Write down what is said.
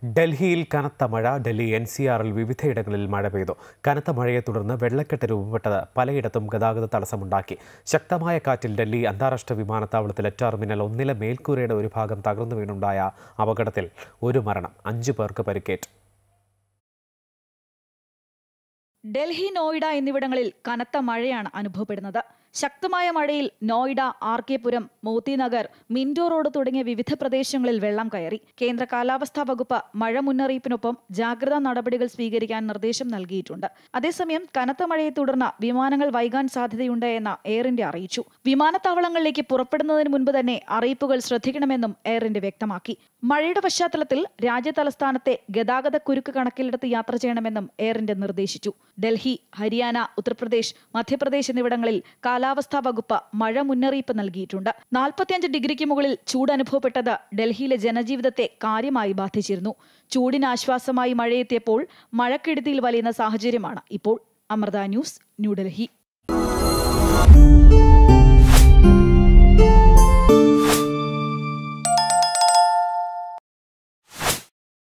ഡൽഹിയിൽ കനത്ത മഴ. ഡൽഹി NCRൽ വിവിധയിടങ്ങളിൽ മഴ പെയ്തു. കനത്ത മഴയെ തുടർന്ന് വെള്ളക്കെട്ട് രൂപപ്പെട്ടത് പലയിടത്തും ഗതാഗത തടസ്സമുണ്ടാക്കി. ശക്തമായ കാറ്റിൽ ഡൽഹി അന്താരാഷ്ട്ര വിമാനത്താവളത്തിലെ ടെർമിനൽ 1 മേൽക്കൂരയുടെ ഒരു ഭാഗം തകർന്നു വീണുണ്ടായ അപകടത്തിൽ ഒരു മരണം, 5 പേർക്ക് പരിക്കേറ്റു. ഡൽഹി, നോയിഡ എന്നിവിടങ്ങളിൽ കനത്ത മഴയാണ് അനുഭവപ്പെടുന്നത്. ശക്തമായ മഴയിൽ Noida, RK Puram, Motinagar, Minto Road തുടങ്ങിയ വിവിധ പ്രദേശങ്ങളിൽ വെള്ളം കയറി. കേന്ദ്ര കാലാവസ്ഥാ വകുപ്പ് മഴ മുന്നറിയിപ്പിനൊപ്പം ജാഗ്രതാ നടപടികൾ സ്വീകരിക്കാൻ നിർദ്ദേശം നൽകിയിട്ടുണ്ട്. അതേസമയം കനത്ത മഴയെ തുടർന്ന് വിമാനങ്ങൾ വൈകാൻ സാധ്യതയുണ്ട് എന്ന് എയർ ഇന്ത്യ അറിയിച്ചു. വിമാനത്താവളങ്ങളിലേക്ക് പുറപ്പെടുന്നതിന് മുൻപ് തന്നെ അറിയിപ്പുകൾ ശ്രദ്ധിക്കണമെന്നും എയർ ഇന്ത്യ വ്യക്തമാക്കി. മഴയുടെ പശ്ചാത്തലത്തിൽ രാജ്യതലസ്ഥാനത്തെ ഗതാഗത കുരുക്ക് കണക്കിലെടുത്ത് യാത്ര ചെയ്യണമെന്നും എയർ ഇന്ത്യ നിർദ്ദേശിച്ചു. ഡൽഹി, ഹരിയാന, ഉത്തർപ്രദേശ്, മധ്യപ്രദേശ് എന്നിവിടങ്ങളിൽ കാലാവസ്ഥാ വകുപ്പ് മഴ മുന്നറിയിപ്പ് നൽകിയിട്ടുണ്ട്. 45 ഡിഗ്രിക്ക് മുകളിൽ ചൂട് അനുഭവപ്പെട്ടത് ഡൽഹിയിലെ ജനജീവിതത്തെ കാര്യമായി ബാധിച്ചിരുന്നു. ചൂടിന് ആശ്വാസമായി മഴയെത്തിയപ്പോൾ മഴക്കെടുതിയിൽ വലിയുന്ന സാഹചര്യമാണ് ഇപ്പോൾ. അമൃത ന്യൂസ്, ന്യൂഡൽഹി.